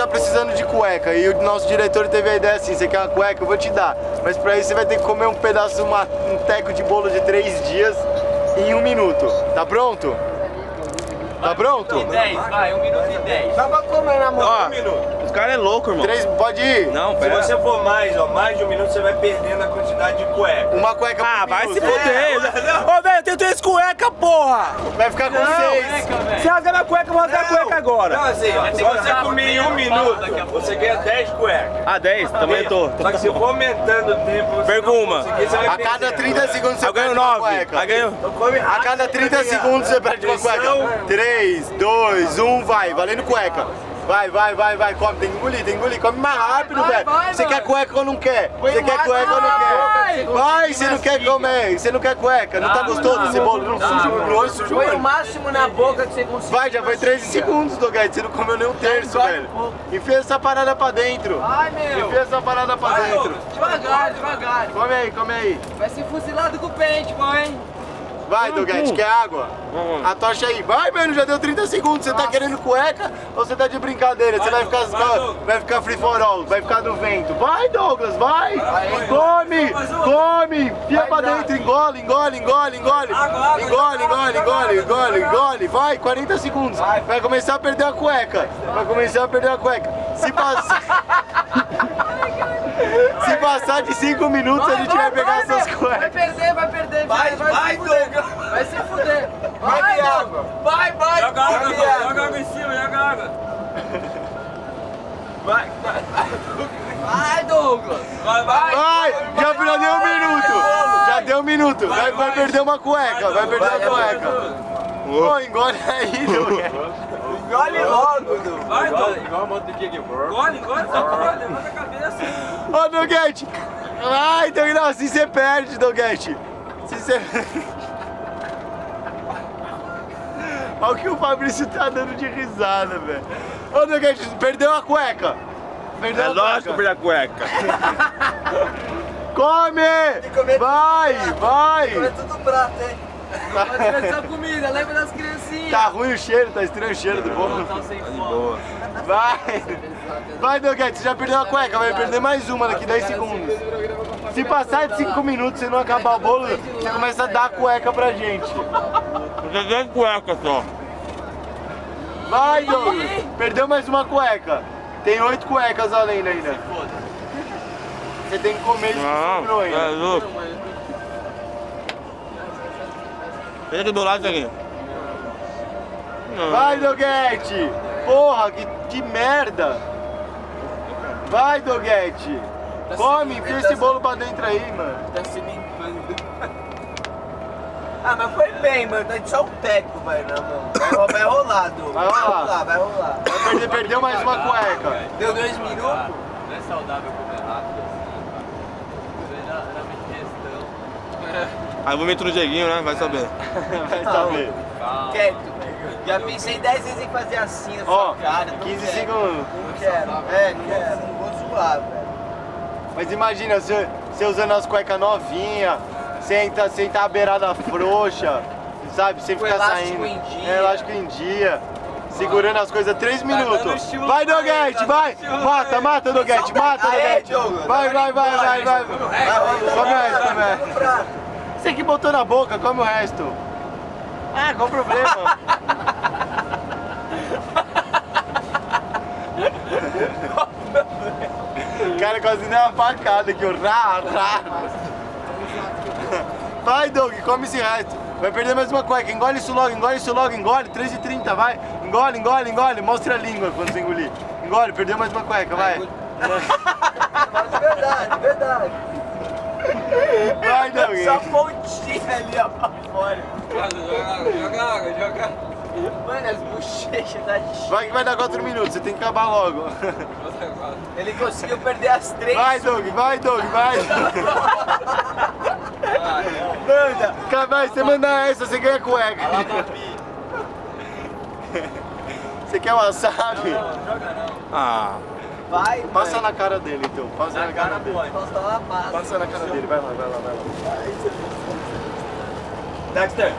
tá precisando de cueca e o nosso diretor teve a ideia assim, você quer uma cueca? Eu vou te dar. Mas pra isso você vai ter que comer um pedaço, um teco de bolo de 3 dias em 1 minuto. Tá pronto? Tá pronto? 1 minuto e 10, vai, 1 minuto e 10. Dá pra comer na mão. 1 minuto. Os caras é louco, irmão. 3, pode ir? Não, Se pera. você for mais de 1 minuto, você vai perdendo a quantidade de cueca. Uma cueca por Vai minuto. se fuder. Ô, velho, eu tenho 3 cuecas, porra. Vai ficar com 6. Você rasga minha cueca, eu vou rasgar a cueca agora. Não, assim, ó, se você comer em 1 minuto, você ganha 10 cuecas. Ah, 10? Também tô. Só que se for aumentando o tempo, você Perca não uma. conseguir, você vai A cada perdendo. 30 segundos você Eu ganho perde uma 9. cueca. Aí ganho. A cada 30 segundos você perde uma cueca. 3, 2, 1, vai, valendo cueca. Vai, come, tem que engolir, come mais rápido, velho. Você quer cueca ou não quer? Você quer cueca ou não quer? Vai, você não quer comer, você não quer cueca, não tá gostoso esse bolo? Não suja o olho, suja o Põe o olho. máximo na boca que você consegue. Vai, já foi 13 segundos, Doguete, você não comeu nem um terço, velho. Enfia essa parada pra dentro. Ai, meu. Enfia essa parada pra dentro. Devagar. Come aí. Vai ser fuzilado com o pente, hein? Vai, Doguete, quer água? A tocha aí. Vai, mano, já deu 30 segundos. Você tá querendo cueca ou você tá de brincadeira? Você vai ficar free for all, vai ficar no vento. Vai, Douglas, vai. Come. Enfia pra dentro, engole. Engole. Vai, 40 segundos. Vai começar a perder a cueca. Se passar de 5 minutos, a gente vai pegar essas cuecas. Vai perder. Vai, Douglas. Vai se fuder. Vai, água. Vai. Joga água em cima, joga água. Vai, Douglas. Vai, já deu 1 minuto. Vai perder uma cueca, Ô, engole aí, Douglas. Engole logo, Douglas. Vai, Douglas. Igual a moto do Diego. Engole, só engole, levanta a cabeça. Ô, Doguete. Vai, Doguete, não, assim você perde, Doguete. Olha o que o Fabrício tá dando de risada, velho. Ô, Doguete, perdeu a cueca. É lógico que eu perdi a cueca. Come! Vai! É tudo prato, hein? Pode ver essa comida, lembra das criancinhas. Tá ruim o cheiro, tá estranho o cheiro do bolo. Tá sem fome. Vai, Doguete, você já perdeu a cueca, vai perder mais uma daqui 10 segundos. Se passar de 5 minutos e não acabar o bolo, você começa a dar a cueca pra gente. Eu tenho 10 cuecas só. Vai, Douglas! Perdeu mais uma cueca. Tem 8 cuecas além ainda. Você tem que comer isso que sobrou ainda. É louco. Vem aqui do lado aqui. Vai, Doguete! Porra, que merda! Vai, Doguete! Come, enfia esse bolo pra dentro aí, mano. Tá se limpando. Ah, mas foi bem, mano. Tá só um teco, vai na mão. Vai rolar, Douglas. Vai rolar. Vai rolar. Perdeu mais uma cueca. Deu 2 minutos? Não é saudável comer rápido assim. Isso aí na digestão. Aí vou meter no Dieguinho, né? Vai saber. Vai saber. Quieto. Já pensei 10 vezes em fazer assim na Ó, sua cara. não 15 quero. segundos. Não quero. Quero. Não vou zoar, velho. Mas imagina, você usando as cuecas novinhas, sem tá a beirada frouxa, sabe? Sem Com ficar elástico saindo. em dia. Elástico em dia. Segurando as coisas 3 dando minutos. estilo Vai, Paeta, Doguete, vai! Mata, Doguete, mata, Doguete! Vai! Come o resto. Você que botou na boca, come o resto. Ah, qual o problema? O cara quase deu uma facada aqui, ó. Vai, Doug, come esse resto. Vai perder mais uma cueca. Engole isso logo. 3h30, vai. Engole. Mostra a língua quando você engolir. Engole, perdeu mais uma cueca, vai. Verdade. Vai, Doug. Só pontinha ali, ó, pra fora. Joga água. Mano, as bochechas da gente. Vai que vai dar 4 minutos, você tem que acabar logo. Ele conseguiu perder as 3. Vai, Doug. Manda. Vai, você mandar essa, você ganha cueca. Você quer wasabi? Ah. Vai, Passa mano. na cara dele, então. Passa na cara dele. Posso dar uma massa. Passa na cara dele, vai lá. Dexter.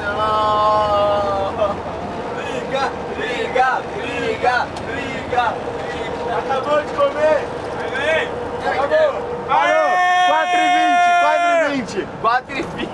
Briga. 4 e 20.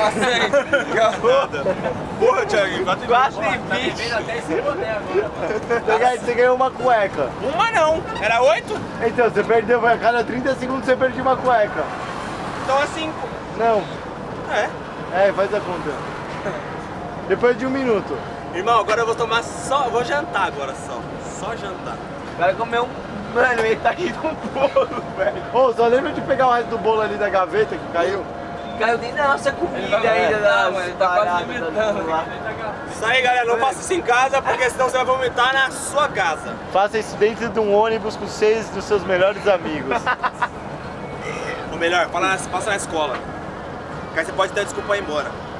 Porra, Thiaguinho, 4 4 e Tá 20. vivendo até esse boné agora, mano. Você ganhou uma cueca. Uma não, era 8? Então, você perdeu, a cada 30 segundos você perdeu uma cueca. Então é 5. Não. É. Faz a conta. Depois de 1 minuto. Irmão, agora eu vou tomar só. Vou jantar agora só. Só jantar. O cara comeu mano, metade de um bolo, velho. Ô, só lembra de pegar o resto do bolo ali da gaveta que caiu? Caiu dentro da nossa comida vai ainda, vomitar, das mano, ele tá quase paradas vomitando. lá. Isso aí, galera, não faça isso em casa, porque senão você vai vomitar na sua casa. Faça isso dentro de um ônibus com 6 dos seus melhores amigos. Ou melhor, passa na escola. Que aí você pode ter desculpa ir embora.